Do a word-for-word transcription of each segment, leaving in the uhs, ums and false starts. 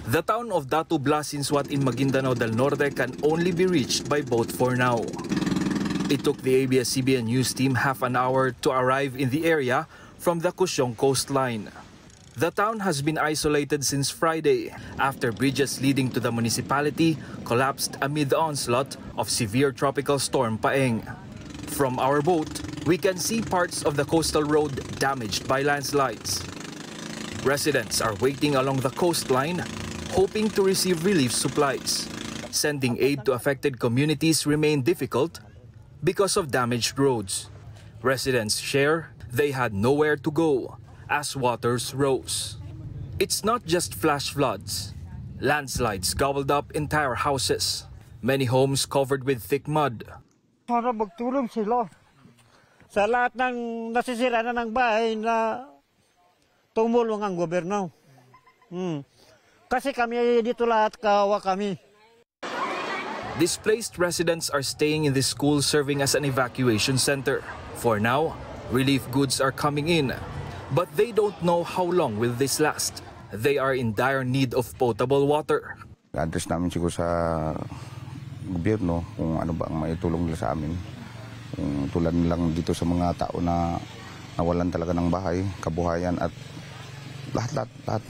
The town of Datu Blasinsuat in Maguindanao del Norte can only be reached by boat for now. It took the A B S C B N News team half an hour to arrive in the area from the Cusiong coastline. The town has been isolated since Friday after bridges leading to the municipality collapsed amid the onslaught of severe tropical storm Paeng. From our boat, we can see parts of the coastal road damaged by landslides. Residents are waiting along the coastline, hoping to receive relief supplies. Sending aid to affected communities remained difficult because of damaged roads. Residents share they had nowhere to go as waters rose. It's not just flash floods. Landslides gobbled up entire houses. Many homes covered with thick mud. Para magtulong sila sa lahat ng nasisira na ng bahay na tumulong ang gobyerno. Hmm. Kasi kami dito lahat kawa kami. Displaced residents are staying in this school serving as an evacuation center. For now, relief goods are coming in, but they don't know how long will this last. They are in dire need of potable water. Address namin siguro sa gobyerno kung ano ba ang maitulong nila sa amin. Kung tulad nilang dito sa mga tao na nawalan talaga ng bahay, kabuhayan at lahat-lahat. Lahat.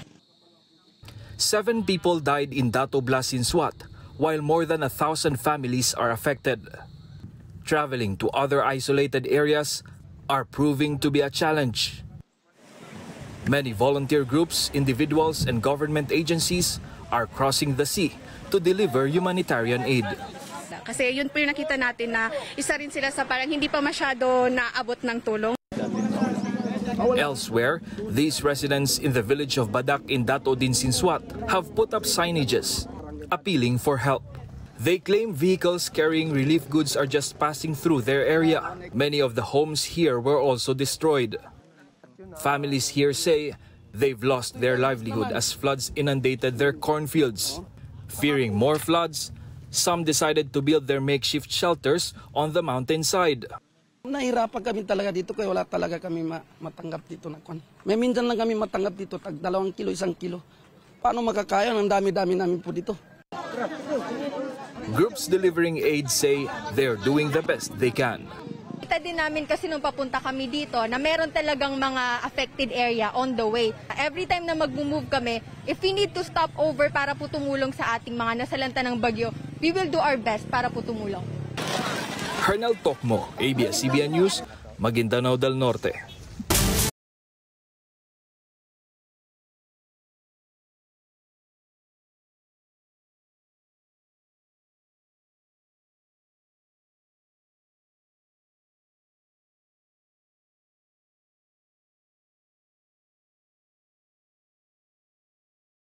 Seven people died in Datu Blasinsuat, while more than a thousand families are affected. Traveling to other isolated areas are proving to be a challenge. Many volunteer groups, individuals, and government agencies are crossing the sea to deliver humanitarian aid. Kasi yun po yung nakita natin na isa rin sila sa parang hindi pa masyado naabot ng tulong. Elsewhere, these residents in the village of Badak in Datu Dinsinsuat have put up signages appealing for help. They claim vehicles carrying relief goods are just passing through their area. Many of the homes here were also destroyed. Families here say they've lost their livelihood as floods inundated their cornfields. Fearing more floods, some decided to build their makeshift shelters on the mountainside. Nahirapan kami talaga dito kaya wala talaga kami matanggap dito na kon. May minsan lang kami matanggap dito tag dalawang kilo, isang kilo. Paano makakaya ng dami-dami namin po dito? Groups delivering aid say they're doing the best they can. Kita din namin kasi nung papunta kami dito na meron talagang mga affected area on the way. Every time na mag-move kami, if we need to stop over para po tumulong sa ating mga nasalanta ng bagyo, we will do our best para po tumulong. Hernel Tokmo, A B S C B N News, Maguindanao del Norte.